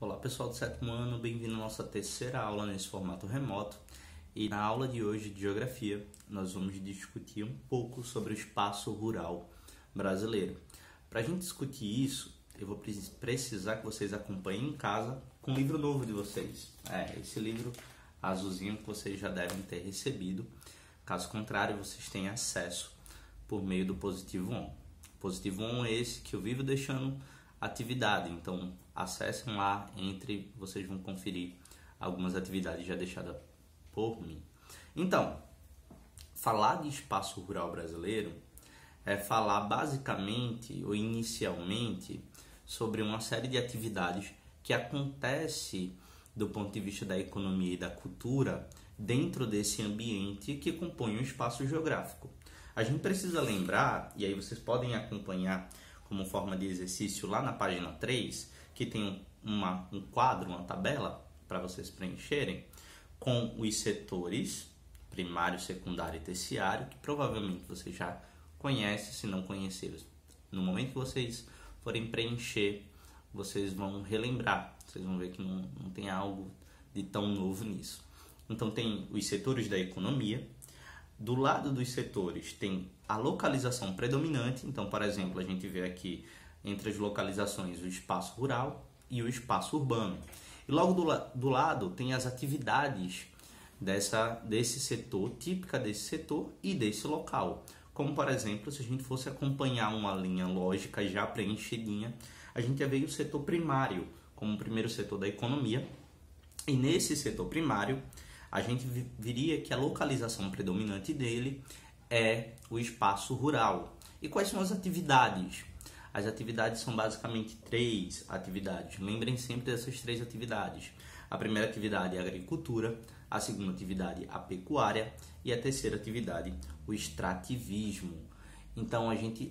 Olá pessoal do sétimo ano, bem-vindo à nossa terceira aula nesse formato remoto. E na aula de hoje de Geografia, nós vamos discutir um pouco sobre o espaço rural brasileiro. Para a gente discutir isso, eu vou precisar que vocês acompanhem em casa com o livro novo de vocês. Esse livro azulzinho que vocês já devem ter recebido. Caso contrário, vocês têm acesso por meio do Positivo On. O Positivo On é esse que eu vivo deixando atividade, então acessem lá, vocês vão conferir algumas atividades já deixadas por mim. Então, falar de espaço rural brasileiro é falar basicamente ou inicialmente sobre uma série de atividades que acontece do ponto de vista da economia e da cultura dentro desse ambiente que compõe um espaço geográfico. A gente precisa lembrar, e aí vocês podem acompanhar como forma de exercício lá na página 3, que tem um quadro, uma tabela para vocês preencherem, com os setores primário, secundário e terciário, que provavelmente vocês já conhecem, se não conheceram. No momento que vocês forem preencher, vocês vão relembrar, vocês vão ver que não tem algo de tão novo nisso. Então tem os setores da economia. Do lado dos setores tem a localização predominante. Então, por exemplo, a gente vê aqui entre as localizações o espaço rural e o espaço urbano. E logo do lado tem as atividades desse setor, típica desse setor e desse local. Como, por exemplo, se a gente fosse acompanhar uma linha lógica já preenchidinha, a gente ia ver o setor primário como o primeiro setor da economia. E nesse setor primário, a gente viria que a localização predominante dele é o espaço rural. E quais são as atividades? As atividades são basicamente 3 atividades. Lembrem sempre dessas 3 atividades. A primeira atividade é a agricultura, a segunda atividade a pecuária e a terceira atividade o extrativismo. Então a gente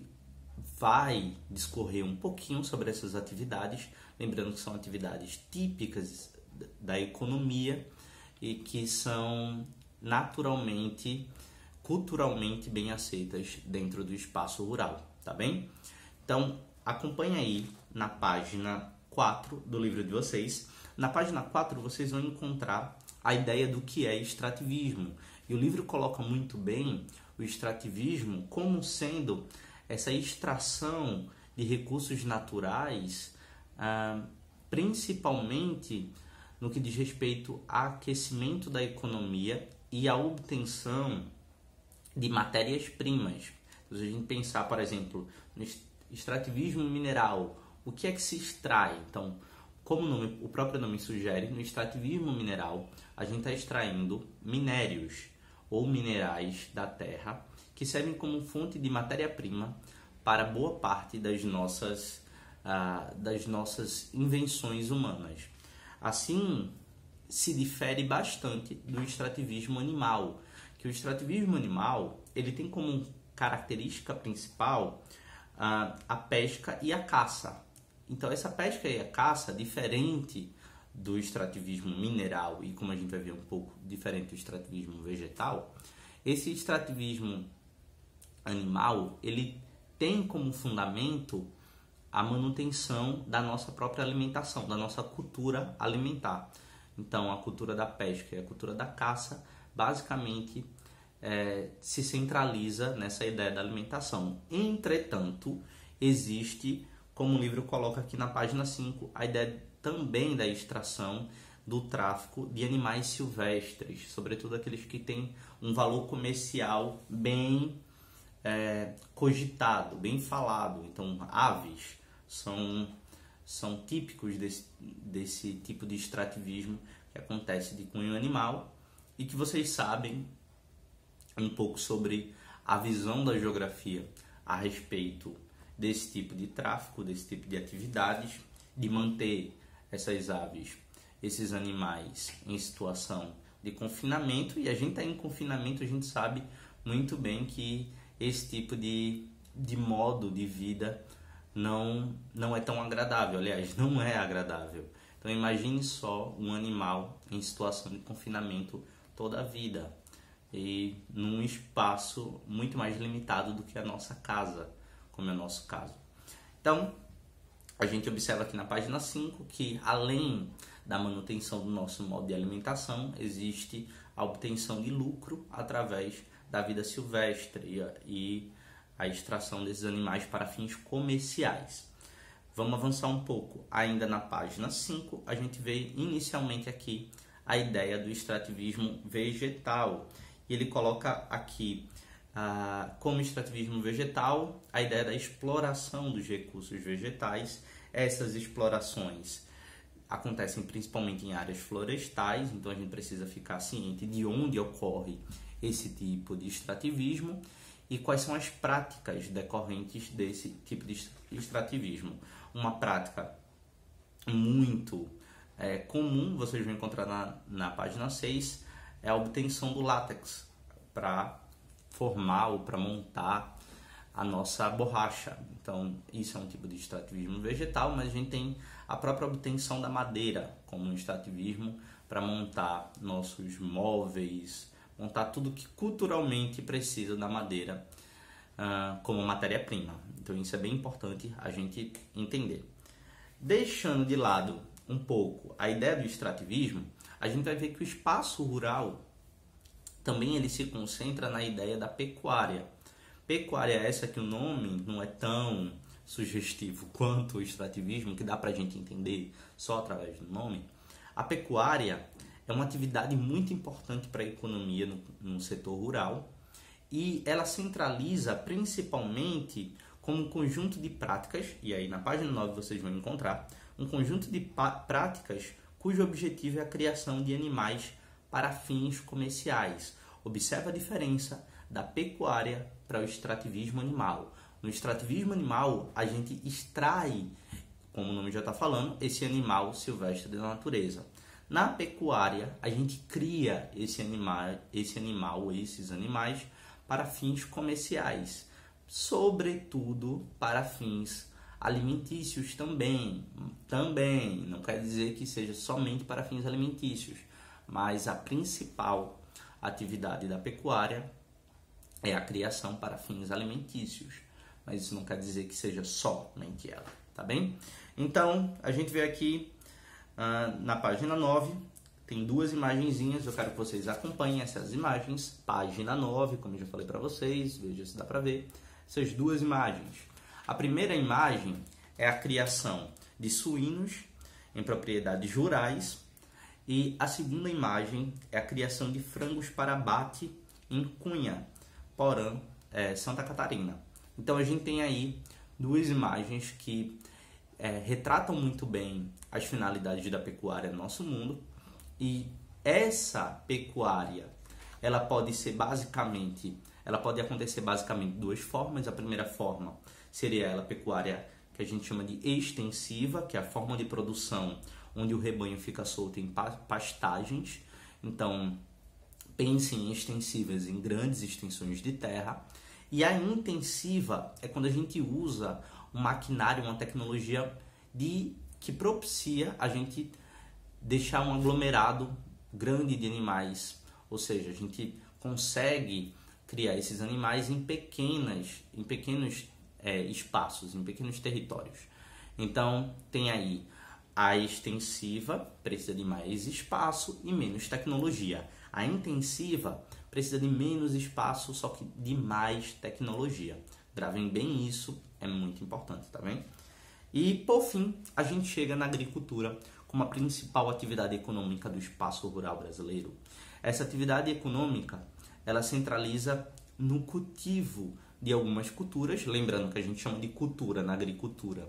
vai discorrer um pouquinho sobre essas atividades, lembrando que são atividades típicas da economia e que são naturalmente, culturalmente bem aceitas dentro do espaço rural, tá bem? Então, acompanhe aí na página 4 do livro de vocês. Na página 4 vocês vão encontrar a ideia do que é extrativismo. E o livro coloca muito bem o extrativismo como sendo essa extração de recursos naturais, principalmente no que diz respeito ao aquecimento da economia e à obtenção de matérias-primas. Se a gente pensar, por exemplo, no extrativismo mineral, o que é que se extrai? Então, como o próprio nome sugere, no extrativismo mineral, a gente está extraindo minérios ou minerais da terra que servem como fonte de matéria-prima para boa parte das nossas invenções humanas. Assim, se difere bastante do extrativismo animal, que o extrativismo animal ele tem como característica principal a pesca e a caça. Então, essa pesca e a caça, diferente do extrativismo mineral e, como a gente vai ver, um pouco diferente do extrativismo vegetal, esse extrativismo animal ele tem como fundamento a manutenção da nossa própria alimentação, da nossa cultura alimentar. Então, a cultura da pesca e a cultura da caça, basicamente, se centraliza nessa ideia da alimentação. Entretanto, existe, como o livro coloca aqui na página 5, a ideia também da extração do tráfico de animais silvestres, sobretudo aqueles que têm um valor comercial bem cogitado, bem falado. Então, aves são típicos desse tipo de extrativismo que acontece de cunho animal e que vocês sabem um pouco sobre a visão da geografia a respeito desse tipo de tráfico, desse tipo de atividades, de manter essas aves, esses animais em situação de confinamento. E a gente está em confinamento, a gente sabe muito bem que esse tipo de modo de vida não é tão agradável, aliás, não é agradável. Então imagine só um animal em situação de confinamento toda a vida e num espaço muito mais limitado do que a nossa casa, como é o nosso caso. Então, a gente observa aqui na página 5 que, além da manutenção do nosso modo de alimentação, existe a obtenção de lucro através da vida silvestre e a extração desses animais para fins comerciais. Vamos avançar um pouco. Ainda na página 5, a gente vê inicialmente aqui a ideia do extrativismo vegetal. E ele coloca aqui como extrativismo vegetal a ideia da exploração dos recursos vegetais. Essas explorações acontecem principalmente em áreas florestais, então a gente precisa ficar ciente de onde ocorre esse tipo de extrativismo e quais são as práticas decorrentes desse tipo de extrativismo. Uma prática muito comum, vocês vão encontrar na página 6, é a obtenção do látex para formar ou para montar a nossa borracha. Então, isso é um tipo de extrativismo vegetal, mas a gente tem a própria obtenção da madeira como um extrativismo para montar nossos móveis, montar tudo que culturalmente precisa da madeira como matéria-prima. Então, isso é bem importante a gente entender. Deixando de lado um pouco a ideia do extrativismo, a gente vai ver que o espaço rural também ele se concentra na ideia da pecuária. Pecuária é essa que o nome não é tão sugestivo quanto o extrativismo, que dá para a gente entender só através do nome. A pecuária é uma atividade muito importante para a economia no setor rural e ela centraliza principalmente como um conjunto de práticas, e aí na página 9 vocês vão encontrar, um conjunto de práticas cujo objetivo é a criação de animais para fins comerciais. Observa a diferença da pecuária para o extrativismo animal. No extrativismo animal, a gente extrai, como o nome já está falando, esse animal silvestre da natureza. Na pecuária, a gente cria esses animais para fins comerciais, sobretudo para fins alimentícios também. Não quer dizer que seja somente para fins alimentícios, mas a principal atividade da pecuária é a criação para fins alimentícios. Mas isso não quer dizer que seja somente ela, tá bem? Então, a gente vê aqui na página 9, tem duas imagenzinhas, eu quero que vocês acompanhem essas imagens. Página 9, como eu já falei para vocês, veja se dá para ver essas duas imagens. A primeira imagem é a criação de suínos em propriedades rurais e a segunda imagem é a criação de frangos para abate em Cunha, Porã, Santa Catarina. Então a gente tem aí duas imagens que retratam muito bem as finalidades da pecuária no nosso mundo, e essa pecuária ela pode acontecer basicamente de duas formas. A primeira forma seria a pecuária que a gente chama de extensiva, que é a forma de produção onde o rebanho fica solto em pastagens. Então pense em extensivas em grandes extensões de terra. E a intensiva é quando a gente usa um maquinário, uma tecnologia que propicia a gente deixar um aglomerado grande de animais. Ou seja, a gente consegue criar esses animais em pequenos espaços, em pequenos territórios. Então, tem aí a extensiva, precisa de mais espaço e menos tecnologia. A intensiva precisa de menos espaço, só que de mais tecnologia. Gravem bem isso, é muito importante, tá bem? E, por fim, a gente chega na agricultura como a principal atividade econômica do espaço rural brasileiro. Essa atividade econômica, ela centraliza no cultivo de algumas culturas, lembrando que a gente chama de cultura na agricultura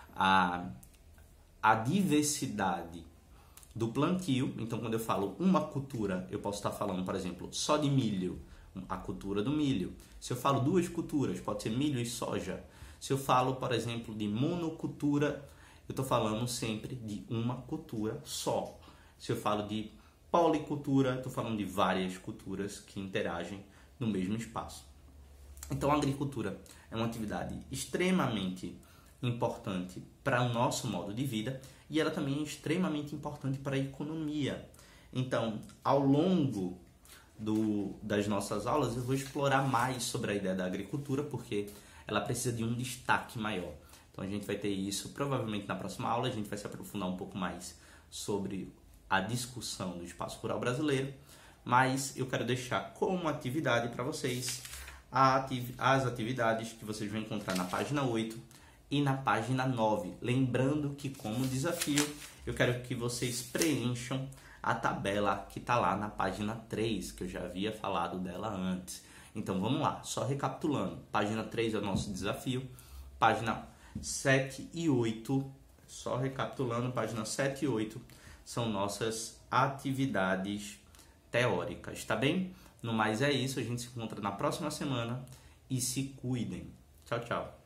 a diversidade do plantio. Então, quando eu falo uma cultura, eu posso estar falando, por exemplo, só de milho, a cultura do milho. Se eu falo duas culturas, pode ser milho e soja. Se eu falo, por exemplo, de monocultura, eu estou falando sempre de uma cultura só. Se eu falo de policultura, estou falando de várias culturas que interagem no mesmo espaço. Então, a agricultura é uma atividade extremamente importante para o nosso modo de vida e ela também é extremamente importante para a economia. Então, ao longo das nossas aulas, eu vou explorar mais sobre a ideia da agricultura, porque ela precisa de um destaque maior. Então a gente vai ter isso provavelmente na próxima aula. A gente vai se aprofundar um pouco mais sobre a discussão do espaço rural brasileiro, mas eu quero deixar como atividade para vocês as atividades que vocês vão encontrar na página 8 e na página 9. Lembrando que, como desafio, eu quero que vocês preencham a tabela que está lá na página 3, que eu já havia falado dela antes. Então vamos lá, só recapitulando. Página 3 é o nosso desafio, página 7 e 8, só recapitulando, página 7 e 8 são nossas atividades teóricas, tá bem? No mais é isso, a gente se encontra na próxima semana e se cuidem. Tchau, tchau.